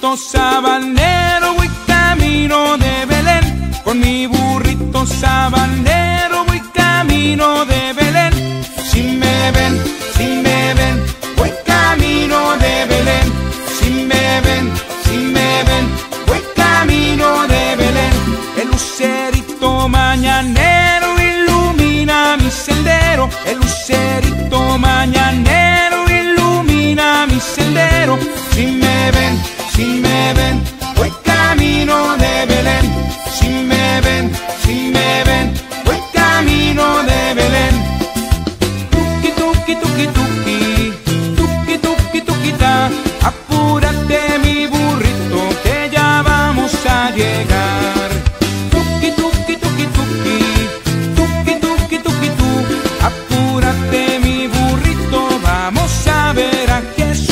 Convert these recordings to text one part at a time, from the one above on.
burrito sabanero voy camino de Belén. Con mi burrito sabanero voy camino de Belén. Si me ven, voy camino de Belén. Si me ven, voy camino de Belén. El lucerito mañanero ilumina mi sendero. El lucerito mañanero ilumina mi sendero. Si me ven, voy camino de Belén. Si me ven, voy camino de Belén. Tuki, tuki, tuki, tuki, tuki, tuki, tuki, ta. Apúrate mi burrito que ya vamos a llegar. Tuki, tuki, tuki, tuki, tuki, tuki, tuki, tu. Apúrate mi burrito, vamos a ver a Jesús.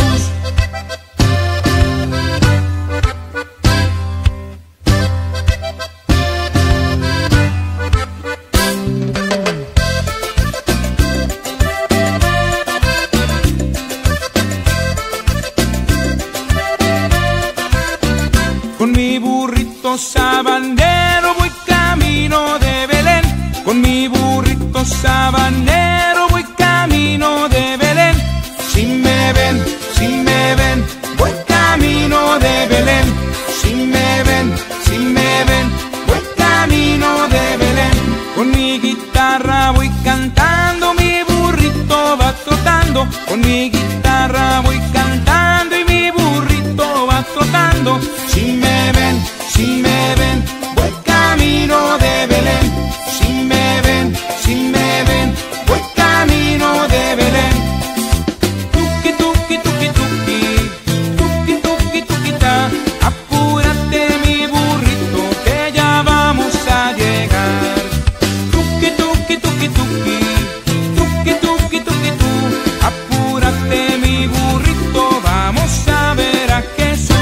Con mi burrito sabanero voy camino de Belén. Con mi burrito sabanero voy camino de Belén. Si me ven, voy camino de Belén. Si me ven, voy camino de Belén. Con mi guitarra voy cantando, mi burrito va trotando. Con mi guitarra voy cantando y mi burrito va trotando. Si me ven, voy camino de Belén. Si me ven, voy camino de Belén. Tuki, tuki, tuki, tuki, tuki, tuki, tuki, ta. Apúrate mi burrito que ya vamos a llegar. Tuki, tuki, tuki, tuki, tuki, tuki, tuki, tu. Apúrate mi burrito, vamos a ver a Jesús.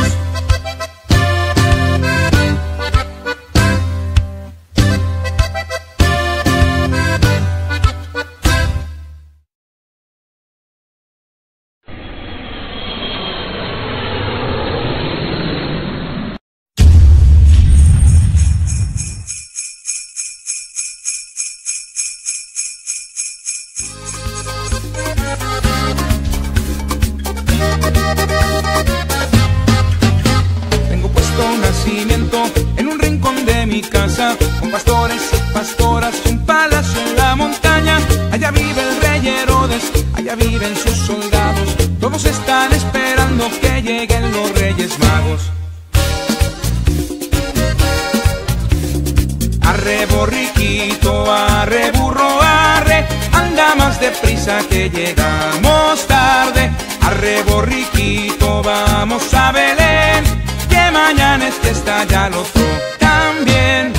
Tengo puesto un nacimiento en un rincón de mi casa, con pastores y pastoras, un palacio en la montaña. Allá vive el rey Herodes, allá viven sus soldados. Todos están esperando que lleguen los Reyes Magos. Arre borriquito, arre burro, arre, anda más deprisa que llegamos tarde. Arre borriquito, vamos a Belén, que mañana es fiesta, ya lo otro también.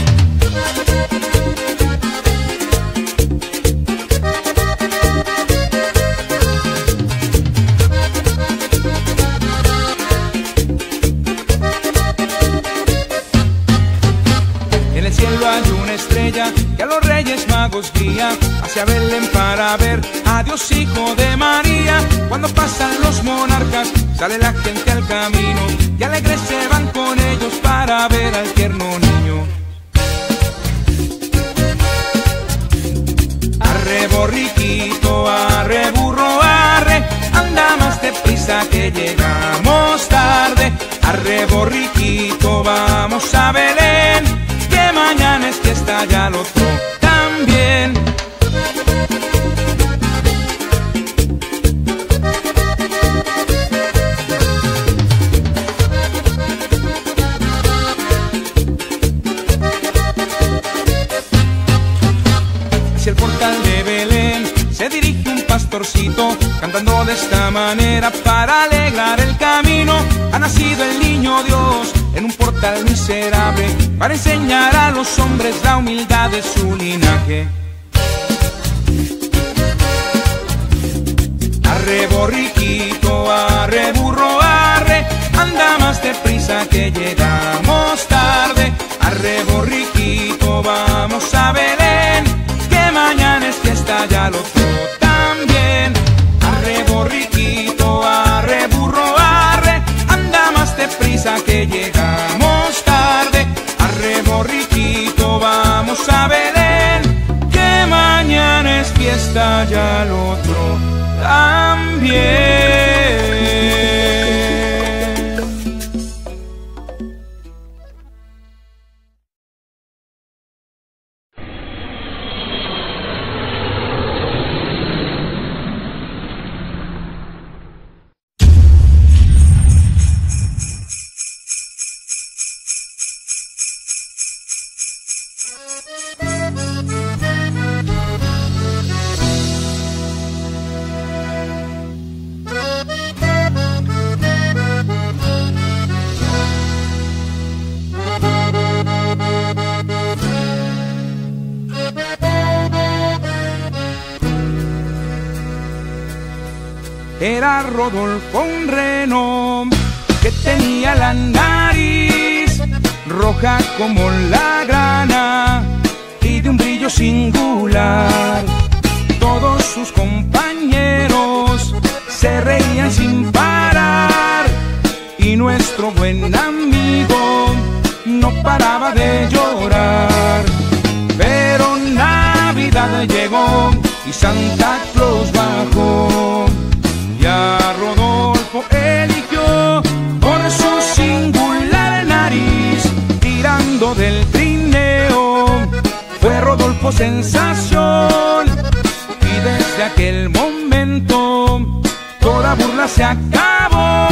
En el cielo hay una estrella que a los Reyes Magos guía hacia Belén para ver a Dios Hijo de María. Cuando pasan los monarcas sale la gente al camino y alegres se van con ellos para ver al tierno niño. Arre borriquito, arre burro, arre, anda más deprisa que llegamos tarde. Arre borriquito, vamos a Belén, que mañana es fiesta, ya lo otro también. Hacia el portal de Belén se dirige un pastorcito, cantando de esta manera para alegrar el camino. Ha nacido el niño Dios en un portal miserable, para enseñar a los hombres la humildad de su linaje. Arre borriquito, arre burro, arre, anda más deprisa que llegamos tarde. Arre borriquito, vamos a Belén, que mañana es fiesta, ya lo otro también. Arre borriquito, arre burro, arre, anda más deprisa que vaya al otro también. Era Rodolfo un reno que tenía la nariz roja como la grana y de un brillo singular. Todos sus compañeros se reían sin parar y nuestro buen amigo no paraba de llorar. Pero Navidad llegó y Santa Claus bajó. Y a Rodolfo eligió por su singular nariz, tirando del trineo. Fue Rodolfo sensación y desde aquel momento toda burla se acabó.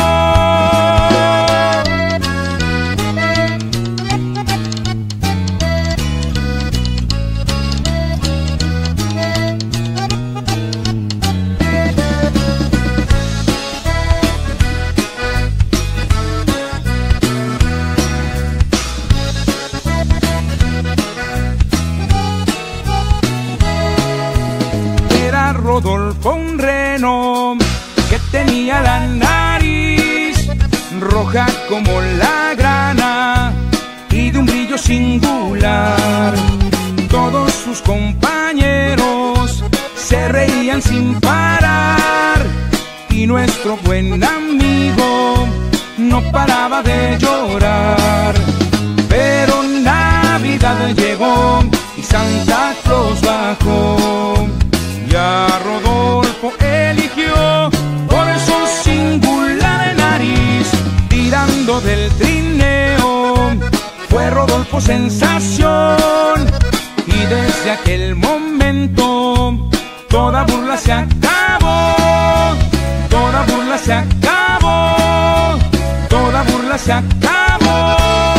Rodolfo un reno que tenía la nariz roja como la grana y de un brillo singular. Todos sus compañeros se reían sin parar y nuestro buen amigo no paraba de llorar. Pero Navidad llegó y Santa Claus bajó. Y a Rodolfo eligió por su singular nariz, tirando del trineo. Fue Rodolfo sensación y desde aquel momento toda burla se acabó. Toda burla se acabó. Toda burla se acabó.